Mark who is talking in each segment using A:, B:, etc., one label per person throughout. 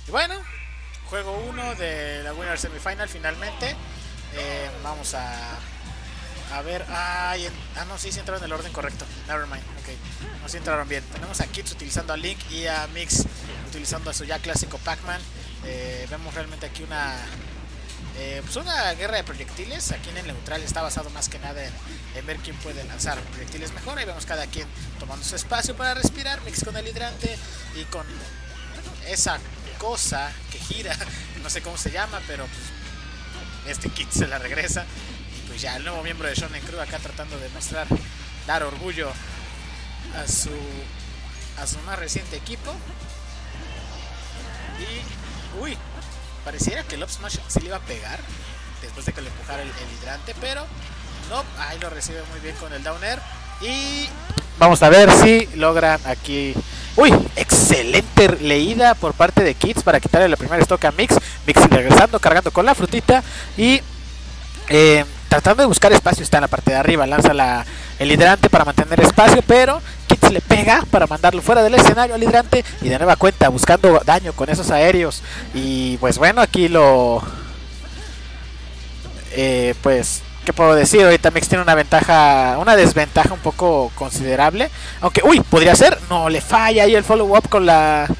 A: Y bueno, juego 1 de la Winner Semifinal finalmente. Vamos a ver. No, sí entraron en el orden correcto. Nevermind, ok. No, sí entraron bien. Tenemos a Kids utilizando a Link y a Mix utilizando a su ya clásico Pac-Man. Vemos realmente aquí pues una guerra de proyectiles. Aquí en el neutral está basado más que nada en ver quién puede lanzar proyectiles mejor. Ahí vemos cada quien tomando su espacio para respirar. Mix con el hidrante y con esa cosa que gira, no sé cómo se llama, pero pues, este kit se la regresa. Y pues ya el nuevo miembro de Shonen Crew acá tratando de dar orgullo a su más reciente equipo. Y uy, pareciera que el Up Smash sí le iba a pegar después de que le empujara el hidrante, pero no, ahí lo recibe muy bien con el Down Air. Y vamos a ver si logran aquí. Uy, excelente leída por parte de Kids para quitarle la primera stock a Mix. Mix regresando, cargando con la frutita y tratando de buscar espacio. Está en la parte de arriba, lanza el hidrante para mantener espacio, pero Kids le pega para mandarlo fuera del escenario al hidrante y de nueva cuenta buscando daño con esos aéreos. Y pues bueno, aquí pues ¿qué puedo decir? Ahorita Mix tiene una desventaja un poco considerable. Aunque, uy, podría ser. No, le falla ahí el follow up con la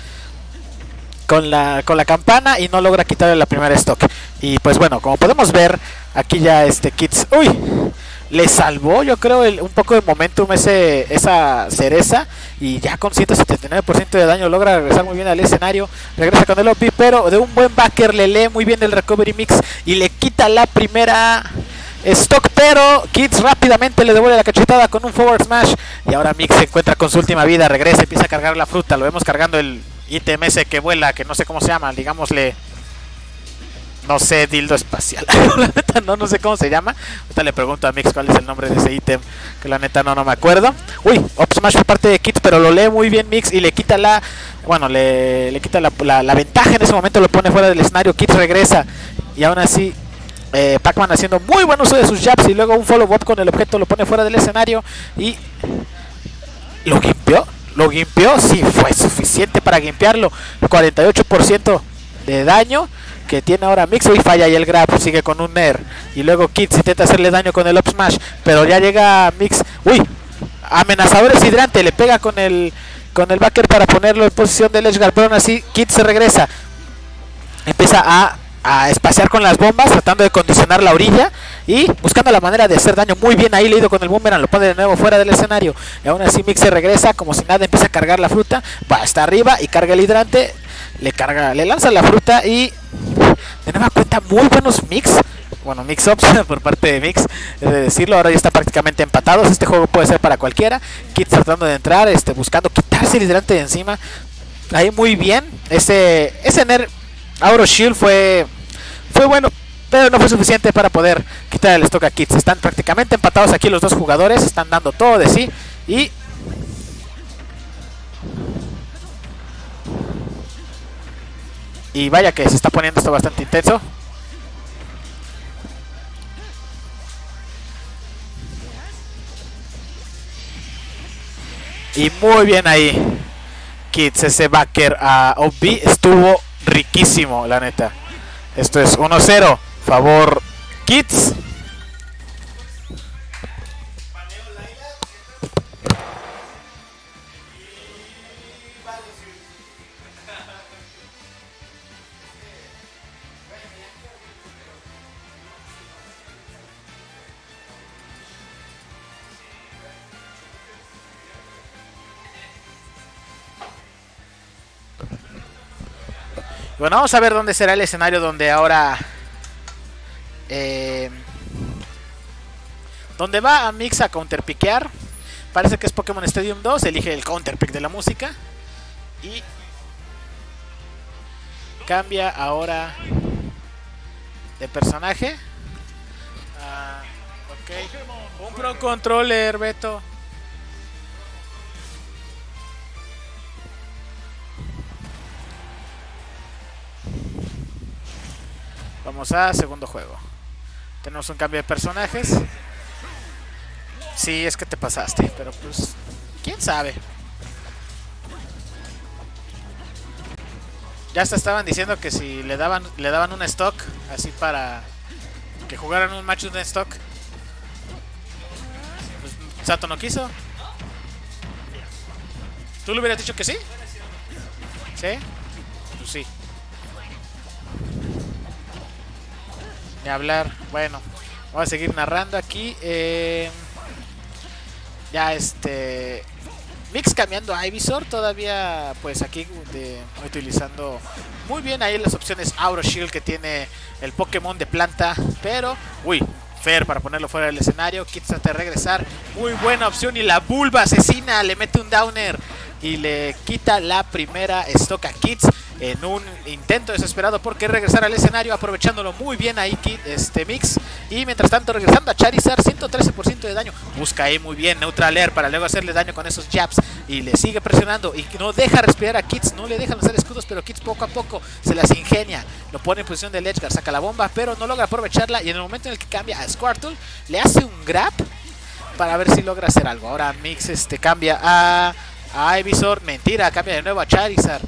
A: campana y no logra quitarle la primera stock. Y pues bueno, como podemos ver, aquí ya Kids, uy, le salvó yo creo un poco de momentum esa cereza. Y ya con 179% de daño logra regresar muy bien al escenario. Regresa con el OP, pero de un buen backer le lee muy bien el recovery Mix y le quita la primera stock, pero Kids rápidamente le devuelve la cachetada con un forward smash. Y ahora Mix se encuentra con su última vida, regresa, empieza a cargar la fruta. Lo vemos cargando el ítem ese que vuela, que no sé cómo se llama, digámosle, no sé, dildo espacial. La neta no sé cómo se llama. Ahorita le pregunto a Mix cuál es el nombre de ese ítem, que la neta no me acuerdo. Uy, up smash por parte de Kids, pero lo lee muy bien Mix y le quita le quita la ventaja en ese momento, lo pone fuera del escenario. Kids regresa y aún así Pac-Man haciendo muy buen uso de sus jabs y luego un follow up con el objeto lo pone fuera del escenario y lo gimpeó, sí, fue suficiente para gimpearlo. 48% de daño que tiene ahora Mix. Y falla y el grab, sigue con un Nair y luego Kids intenta hacerle daño con el up smash, pero ya llega Mix. Uy, amenazador es hidrante, le pega con el backer para ponerlo en posición del edge guard, pero aún así Kids se regresa, empieza a espaciar con las bombas, tratando de condicionar la orilla y buscando la manera de hacer daño. Muy bien ahí leído con el boomerang, lo pone de nuevo fuera del escenario. Y aún así Mix se regresa como si nada, empieza a cargar la fruta, va hasta arriba y carga el hidrante, le lanza la fruta y de nueva cuenta muy buenos Mix. Bueno, mix-ups por parte de Mix, es de decirlo. Ahora ya está prácticamente empatados. Este juego puede ser para cualquiera. Kids tratando de entrar, buscando quitarse el hidrante de encima. Ahí muy bien. Ese Nair Auro Shield fue bueno, pero no fue suficiente para poder quitar el stock a Kids. Están prácticamente empatados aquí los dos jugadores, están dando todo de sí y vaya que se está poniendo esto bastante intenso. Y muy bien ahí Kids, ese backer a OB estuvo riquísimo, la neta. Esto es 1-0, favor Kids. Bueno, vamos a ver dónde será el escenario donde ahora donde va a Mix a counterpiquear. Parece que es Pokémon Stadium 2. Elige el counterpick de la música y cambia ahora de personaje. Ok, un Pro Controller, Beto. Vamos a segundo juego. Tenemos un cambio de personajes. Sí, es que te pasaste, pero pues quién sabe. Ya hasta estaban diciendo que si le daban un stock así para que jugaran un match de un stock, pues Sato no quiso. ¿Tú le hubieras dicho que sí? ¿Sí? Pues sí. Ni hablar. Bueno, vamos a seguir narrando aquí. Ya Mix cambiando a Ivysaur. Todavía pues aquí utilizando muy bien ahí las opciones Auro Shield que tiene el Pokémon de planta. Pero, uy, Fer para ponerlo fuera del escenario. Kit trata de regresar. Muy buena opción y la Bulba asesina. Le mete un downer y le quita la primera stock a Kids en un intento desesperado por querer regresar al escenario, aprovechándolo muy bien ahí Mix. Y mientras tanto regresando a Charizard, 113% de daño, busca ahí muy bien Neutral Air para luego hacerle daño con esos jabs y le sigue presionando y no deja respirar a Kids, no le deja lanzar escudos, pero Kids poco a poco se las ingenia, lo pone en posición de Edgeguard, saca la bomba pero no logra aprovecharla y en el momento en el que cambia a Squirtle le hace un grab para ver si logra hacer algo. Ahora Mix cambia a Ivysaur, mentira, cambia de nuevo a Charizard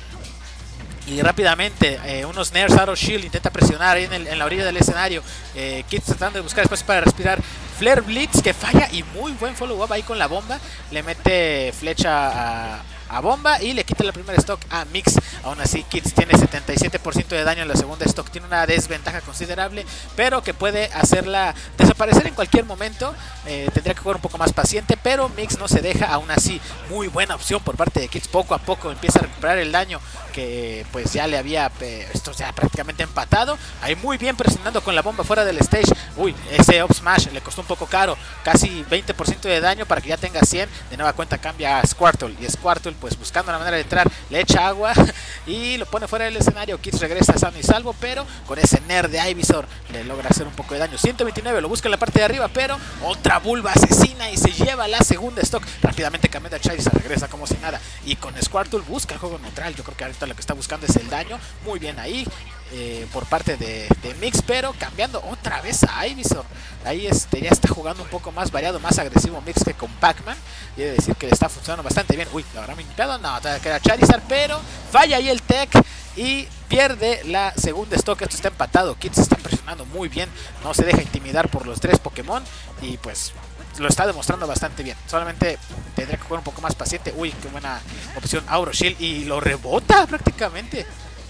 A: y rápidamente unos Nerfs Auro Shield intenta presionar ahí en la orilla del escenario. Kids tratando de buscar espacio para respirar. Flare Blitz que falla y muy buen follow up ahí con la bomba, le mete flecha a bomba y le quita la primera stock a Mix. Aún así Kids tiene 77% de daño en la segunda stock, tiene una desventaja considerable pero que puede hacerla desaparecer en cualquier momento. Tendría que jugar un poco más paciente, pero Mix no se deja. Aún así muy buena opción por parte de Kids, poco a poco empieza a recuperar el daño que pues ya le había esto ya prácticamente empatado. Ahí muy bien presionando con la bomba fuera del stage. Uy, ese up smash le costó un poco caro, casi 20% de daño para que ya tenga 100. De nueva cuenta cambia a Squirtle y Squirtle pues buscando la manera de entrar le echa agua y lo pone fuera del escenario. Kids regresa sano y salvo, pero con ese Nerf de Ivysaur le logra hacer un poco de daño. 129, lo busca en la parte de arriba, pero otra Bulba asesina y se lleva la segunda stock. Rápidamente cambiando a Charizard, regresa como si nada y con Squirtle busca el juego neutral. Yo creo que ahorita lo que está buscando es el daño. Muy bien ahí por parte de Mix, pero cambiando otra vez a Ivysaur. Ahí ya está jugando un poco más variado, más agresivo Mix que con Pac-Man. Quiere decir que le está funcionando bastante bien. Uy, ¿lo habrá limpiado? No, todavía queda Charizard, pero falla ahí el tech y pierde la segunda stock. Esto está empatado. Kids está presionando muy bien, no se deja intimidar por los tres Pokémon y pues lo está demostrando bastante bien. Solamente tendría que jugar un poco más paciente. Uy, qué buena opción Auro Shield y lo rebota prácticamente.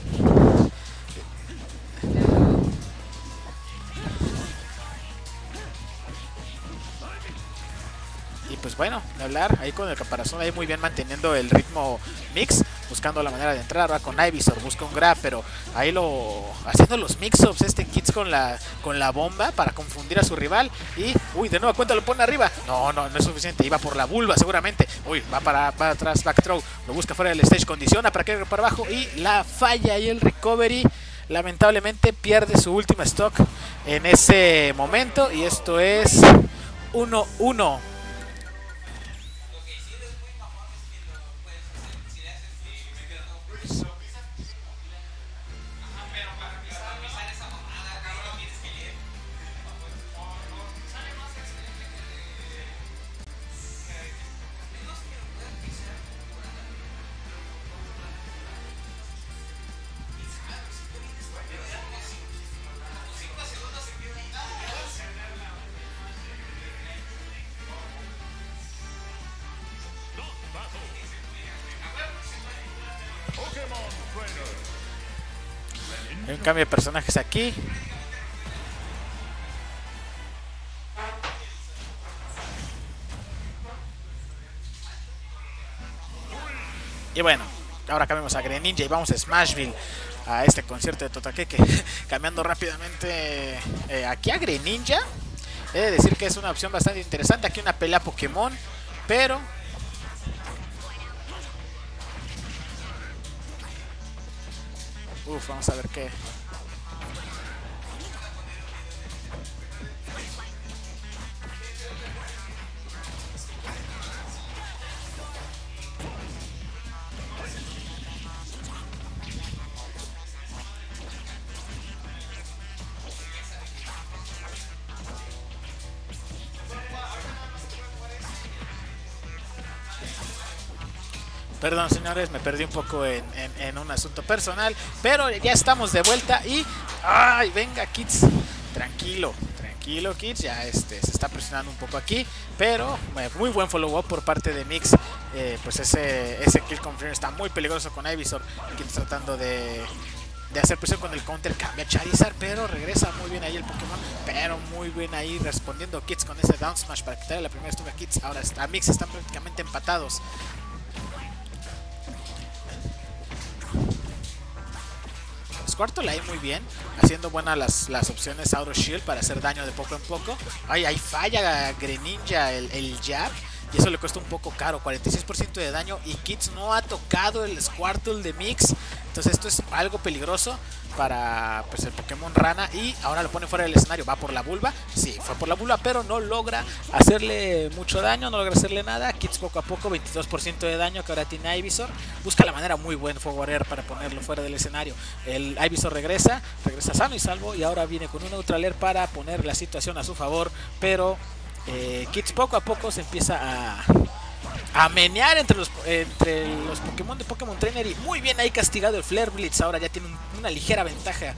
A: Y pues bueno, de hablar ahí con el caparazón, ahí muy bien manteniendo el ritmo Mix, buscando la manera de entrar. Va con Ivysaur, busca un grab, pero ahí haciendo los mix-ups Kids con la bomba para confundir a su rival. Y uy, de nueva cuenta lo pone arriba. No es suficiente, iba por la Bulba seguramente. Uy, va para atrás, back throw, lo busca fuera del stage, condiciona para que vaya para abajo y la falla y el recovery. Lamentablemente pierde su última stock en ese momento y esto es 1-1. Hay un cambio de personajes aquí. Y bueno, ahora cambiamos a Greninja y vamos a Smashville, a este concierto de Totaqueque. Cambiando rápidamente aquí a Greninja. He de decir que es una opción bastante interesante. Aquí una pelea Pokémon, pero vamos a ver qué. Perdón, señores, me perdí un poco en un asunto personal, pero ya estamos de vuelta y... ¡Ay, venga, Kids! Tranquilo, tranquilo, Kids, ya se está presionando un poco aquí, pero muy buen follow-up por parte de Mix. Pues ese kill confirm está muy peligroso con Ivysaur, Kids tratando de hacer presión con el counter, cambia Charizard, pero regresa muy bien ahí el Pokémon, pero muy bien ahí respondiendo Kids con ese down smash para quitarle la primera estufa a Kids. Ahora a Mix están prácticamente empatados. Squirtle ahí muy bien, haciendo buenas las opciones Auto Shield para hacer daño de poco en poco. Ay, ahí falla Greninja el jab, y eso le cuesta un poco caro, 46% de daño, y Kids no ha tocado el Squirtle de Mix. Entonces esto es algo peligroso para pues, el Pokémon Rana, y ahora lo pone fuera del escenario. Va por la Bulba, sí, fue por la Bulba, pero no logra hacerle mucho daño, no logra hacerle nada. Kids poco a poco, 22% de daño que ahora tiene Ivysaur. Busca la manera muy buena Fuego Warrior para ponerlo fuera del escenario. El Ivysaur regresa sano y salvo, y ahora viene con un Neutral Air para poner la situación a su favor, pero Kids poco a poco se empieza a menear entre los Pokémon de Pokémon Trainer, y muy bien ahí castigado el Flare Blitz. Ahora ya tiene una ligera ventaja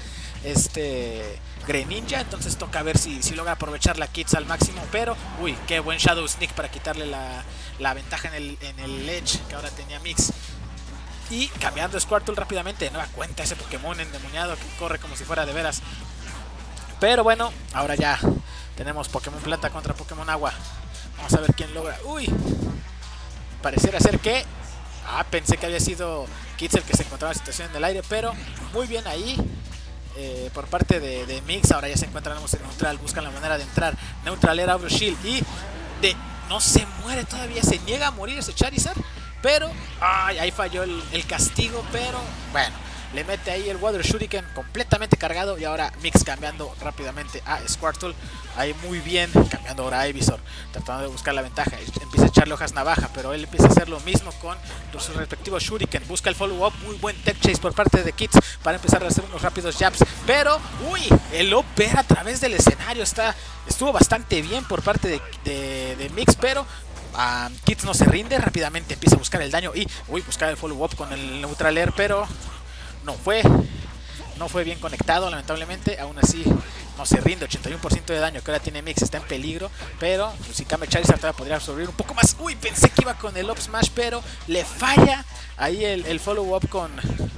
A: Greninja, entonces toca ver si logra aprovechar la Kids al máximo, pero uy, qué buen Shadow Sneak para quitarle la ventaja en el Edge que ahora tenía Mix. Y cambiando Squirtle rápidamente, de nueva cuenta ese Pokémon endemoniado que corre como si fuera de veras. Pero bueno, ahora ya tenemos Pokémon Planta contra Pokémon Agua. Vamos a ver quién logra. Uy, pareciera ser que... pensé que había sido Kids el que se encontraba en la situación en el aire, pero muy bien ahí por parte de Mix. Ahora ya se encuentran en neutral, buscan la manera de entrar. Neutral era Auto Shield y no se muere todavía, se niega a morir ese Charizard, pero ahí falló el castigo, pero bueno, le mete ahí el Water Shuriken completamente cargado, y ahora Mix cambiando rápidamente a Squirtle, ahí muy bien, cambiando ahora a Ivysaur, tratando de buscar la ventaja. Empieza a echarle hojas navaja, pero él empieza a hacer lo mismo con sus respectivos Shuriken. Busca el follow-up, muy buen tech chase por parte de Kids para empezar a hacer unos rápidos jabs, pero uy, el Oper a través del escenario estuvo bastante bien por parte de Mix, pero Kids no se rinde, rápidamente empieza a buscar el daño y buscar el follow-up con el Neutral Air, pero no fue bien conectado, lamentablemente. Aún así no se rinde, 81% de daño que ahora tiene Mix, está en peligro, pero pues, si cambia Charizard todavía podría absorber un poco más. Uy, pensé que iba con el Up Smash, pero le falla ahí el follow-up con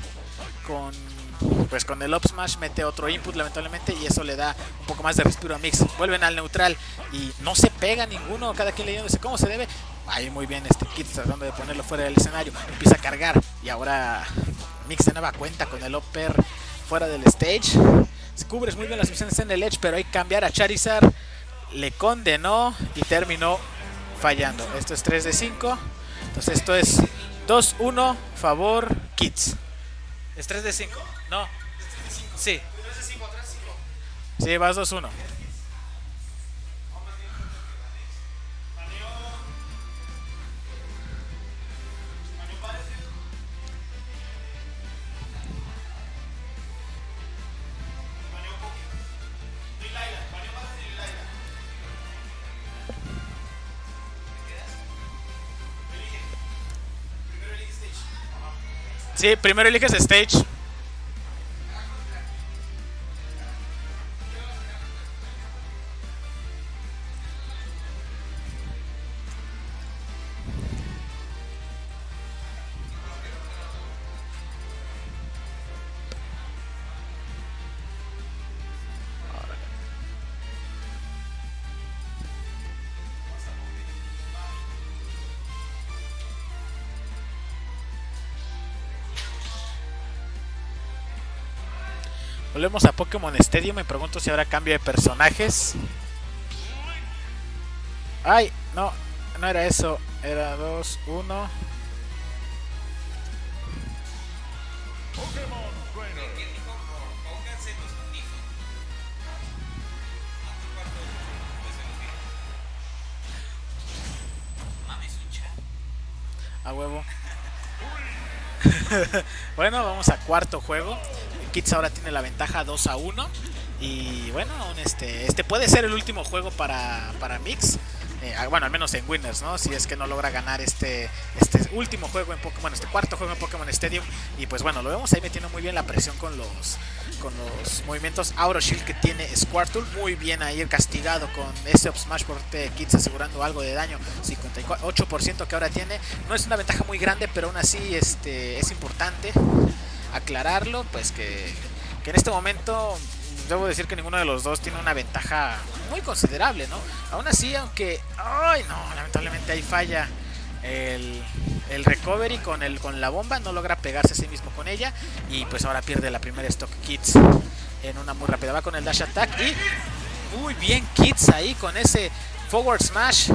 A: el Up Smash, mete otro input lamentablemente, y eso le da un poco más de respiro a Mix. Vuelven al neutral y no se pega ninguno, cada quien leyéndose cómo se debe. Ahí muy bien Kids tratando de ponerlo fuera del escenario, empieza a cargar, y ahora Mix de nueva cuenta con el Upper fuera del stage. Se cubres muy bien las opciones en el Edge, pero hay que cambiar a Charizard, le condenó y terminó fallando. Esto es 3 de 5, entonces esto es 2-1 favor Kids. Es 3 de 5, no, sí, sí, vas 2-1. Sí, primero eliges stage. Volvemos a Pokémon Stadium. Me pregunto si habrá cambio de personajes. Ay, no era eso. Era 2-1. A huevo. Bueno, vamos a cuarto juego. Kids ahora tiene la ventaja 2-1. Y bueno, este puede ser el último juego para Mix. bueno, al menos en Winners, ¿no? Si es que no logra ganar este último juego en Pokémon, este cuarto juego en Pokémon Stadium. Y pues bueno, lo vemos ahí metiendo muy bien la presión con los movimientos Auro Shield que tiene Squirtle. Muy bien ahí castigado con ese Up Smash por Kids, asegurando algo de daño. 58% que ahora tiene. No es una ventaja muy grande, pero aún así es importante aclararlo, pues que en este momento debo decir que ninguno de los dos tiene una ventaja muy considerable, ¿no? Aún así, aunque... ¡Ay, no! Lamentablemente ahí falla el recovery con la bomba. No logra pegarse a sí mismo con ella. Y pues ahora pierde la primera stock Kids en una muy rápida. Va con el dash attack y... Muy bien Kids ahí con ese forward smash.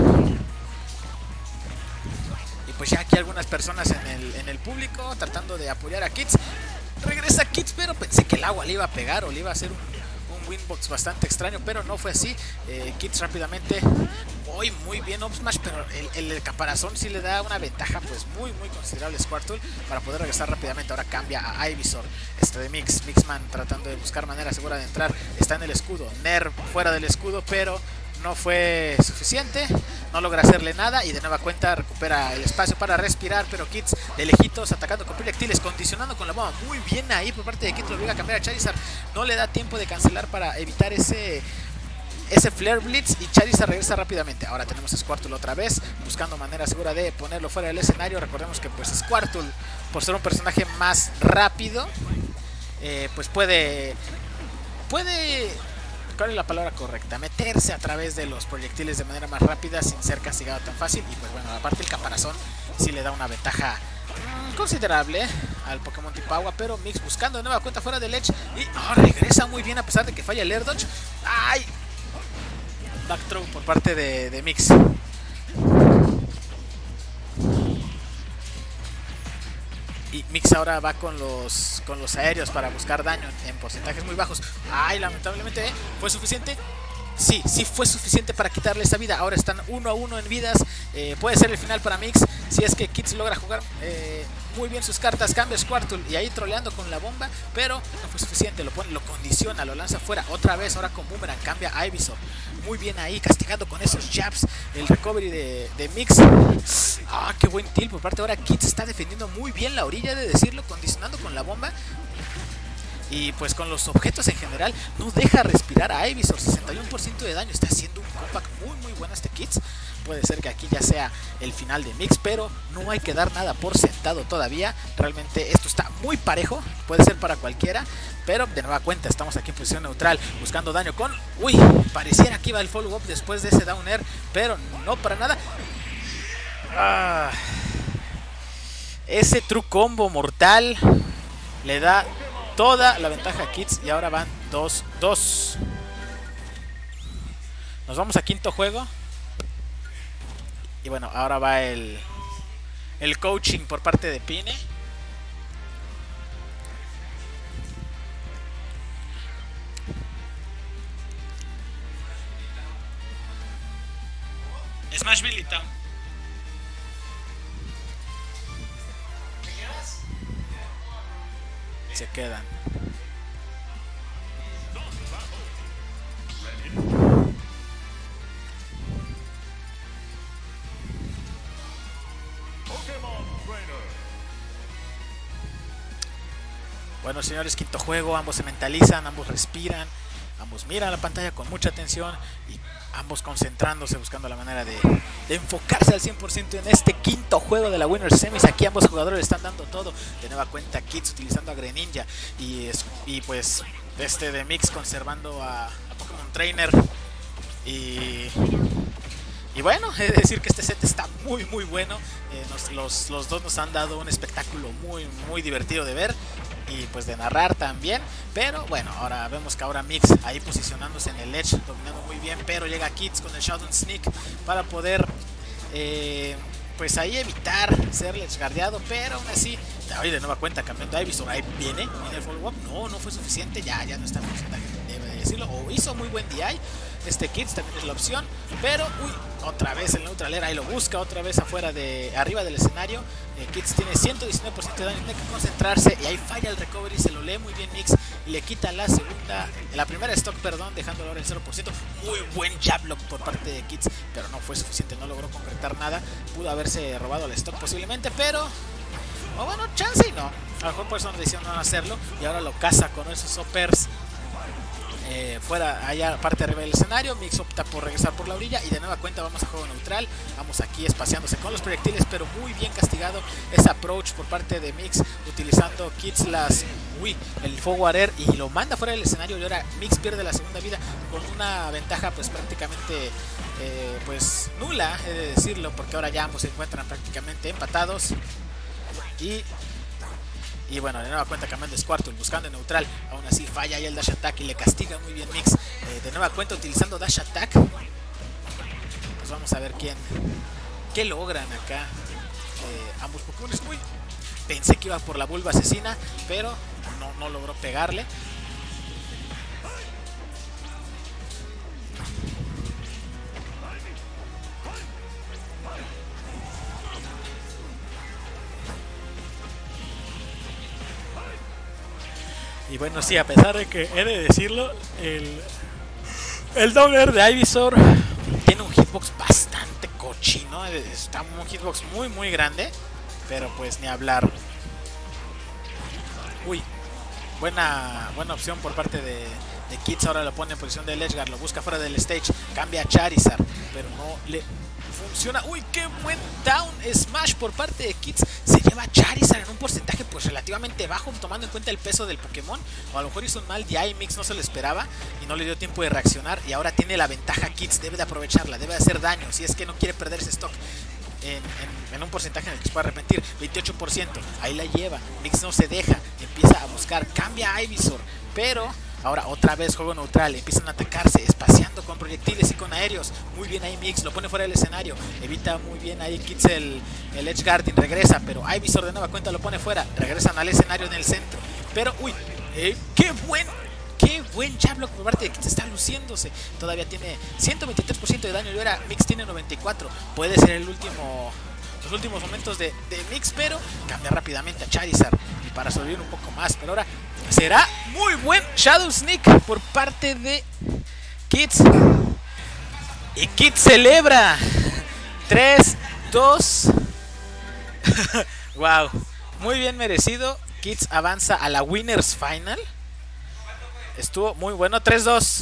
A: Y pues ya aquí algunas personas en el público tratando de apoyar a Kids. Regresa Kids, pero pensé que el agua le iba a pegar o le iba a hacer un winbox bastante extraño, pero no fue así. Kids rápidamente, muy bien Up Smash, pero el caparazón sí le da una ventaja pues muy considerable a Squirtle para poder regresar rápidamente. Ahora cambia a Ivysaur, de Mixman tratando de buscar manera segura de entrar. Está en el escudo, Nerf fuera del escudo, pero no fue suficiente, no logra hacerle nada y de nueva cuenta recupera el espacio para respirar, pero Kids de lejitos atacando con proyectiles, condicionando con la bomba. Muy bien ahí por parte de Kids, lo obliga a cambiar a Charizard, no le da tiempo de cancelar para evitar ese Flare Blitz y Charizard regresa rápidamente. Ahora tenemos a Squirtle otra vez, buscando manera segura de ponerlo fuera del escenario. Recordemos que pues Squirtle, por ser un personaje más rápido, pues puede... ¿Cuál es la palabra correcta? Meterse a través de los proyectiles de manera más rápida sin ser castigado tan fácil. Y pues bueno, aparte el caparazón sí le da una ventaja considerable al Pokémon tipo agua. Pero Mix buscando de nueva cuenta fuera del Edge. Y regresa muy bien a pesar de que falla el Air Dodge. ¡Ay! Back throw por parte de Mix. Y Mix ahora va con los aéreos para buscar daño en porcentajes muy bajos. Ay, lamentablemente fue suficiente. Sí fue suficiente para quitarle esa vida. Ahora están 1-1 en vidas. Puede ser el final para Mix si es que Kids logra jugar muy bien sus cartas. Cambia Squirtle y ahí troleando con la bomba, pero no fue suficiente. Lo condiciona, lo lanza fuera otra vez. Ahora con Boomerang cambia a Ivysaur. Muy bien ahí, castigando con esos jabs el recovery de Mix. Qué buen tilt por parte. Ahora Kids está defendiendo muy bien la orilla, de decirlo, condicionando con la bomba. Y pues con los objetos en general no deja respirar a Ivysaur. 61% de daño, está haciendo un comeback muy bueno este Kids. Puede ser que aquí ya sea el final de Mix, pero no hay que dar nada por sentado todavía. Realmente esto está muy parejo, puede ser para cualquiera. Pero de nueva cuenta estamos aquí en posición neutral, buscando daño con... Uy, pareciera que iba el follow up después de ese down air, pero no para nada. Ese true combo mortal le da toda la ventaja a Kids y ahora van 2-2. Nos vamos a quinto juego. Y bueno, ahora va el coaching por parte de Pine. Smashville y Town. Se quedan. Bueno, señores, quinto juego. Ambos se mentalizan, ambos respiran, ambos miran la pantalla con mucha atención y ambos concentrándose, buscando la manera de enfocarse al 100% en este quinto juego de la Winners Semis. Aquí ambos jugadores están dando todo. De nueva cuenta Kids utilizando a Greninja y pues de Mix conservando a Pokémon Trainer. Y bueno, he de decir que este set está muy bueno. Los dos nos han dado un espectáculo muy divertido de ver y pues de narrar también. Pero bueno, ahora vemos que ahora Mix ahí posicionándose en el edge, dominando muy bien, pero llega Kids con el Shadow Sneak para poder pues ahí evitar ser ledgeguardeado, pero aún así, hoy de nueva cuenta cambiando a Ivysaur. Ahí viene el follow up, no fue suficiente, ya no está en porcentaje, debe de decirlo, o hizo muy buen DI. Kids también es la opción, pero otra vez el neutral air, ahí lo busca otra vez arriba del escenario. Kids tiene 119% de daño, tiene que concentrarse y ahí falla el recovery, se lo lee muy bien Mix le quita la primera stock, perdón, dejándolo ahora en 0%. Muy buen jab lock por parte de Kids, pero no fue suficiente, no logró concretar nada. Pudo haberse robado la stock posiblemente, pero o bueno, chance y no. A lo mejor por eso decidieron no hacerlo y ahora lo caza con esos uppers fuera, allá parte arriba del escenario. Mix opta por regresar por la orilla y de nueva cuenta vamos a juego neutral. Vamos aquí espaciándose con los proyectiles, pero muy bien castigado ese approach por parte de Mix, utilizando Kids el forward air y lo manda fuera del escenario. Y ahora Mix pierde la segunda vida con una ventaja pues prácticamente pues nula, he de decirlo, porque ahora ya ambos se encuentran prácticamente empatados. Y bueno, de nueva cuenta cambiando Squirtle, buscando en neutral. Aún así falla ahí el dash attack y le castiga muy bien Mix. De nueva cuenta utilizando dash attack. Pues vamos a ver qué logran acá ambos Pokémon. Uy, pensé que iba por la Bulba asesina, pero no logró pegarle. Y bueno, sí, a pesar de que he de decirlo, el doble air de Ivysaur tiene un hitbox bastante cochino. Está un hitbox muy grande, pero pues ni hablar. Uy, buena opción por parte de Kids. Ahora lo pone en posición de Ledgeguard, lo busca fuera del stage, cambia a Charizard, pero no le funciona. Uy, qué buen down smash por parte de Kids. Se lleva a Charizard en un porcentaje pues relativamente bajo, tomando en cuenta el peso del Pokémon. O a lo mejor hizo un mal DI, Mix no se lo esperaba y no le dio tiempo de reaccionar. Y ahora tiene la ventaja Kids, debe de aprovecharla, debe de hacer daño si es que no quiere perder ese stock en un porcentaje en el que se pueda arrepentir. 28%, ahí la lleva. Mix no se deja, empieza a buscar, cambia a Ivysaur, pero ahora otra vez juego neutral, empiezan a atacarse, espaciando con proyectiles y con aéreos. Muy bien ahí Mix, lo pone fuera del escenario, evita muy bien ahí Kids el Edge Guarding, regresa, pero Ivysaur de nueva cuenta lo pone fuera, regresan al escenario en el centro. Pero uy, qué buen jablock por parte de Kids, está luciéndose. Todavía tiene 123% de daño y ahora Mix tiene 94%. Puede ser los últimos momentos de Mix, pero cambia rápidamente a Charizard y para sobrevivir un poco más. Pero ahora será muy buen Shadow Sneak por parte de Kids. Y Kids celebra 3, 2. Wow, muy bien merecido. Kids avanza a la Winners Final. Estuvo muy bueno, 3-2.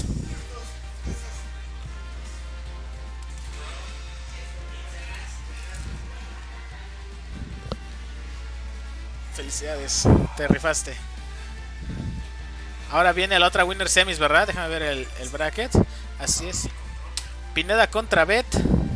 A: Felicidades, te rifaste. Ahora viene la otra Winner Semis, ¿verdad? Déjame ver el bracket. Así es. Pineda contra Bet.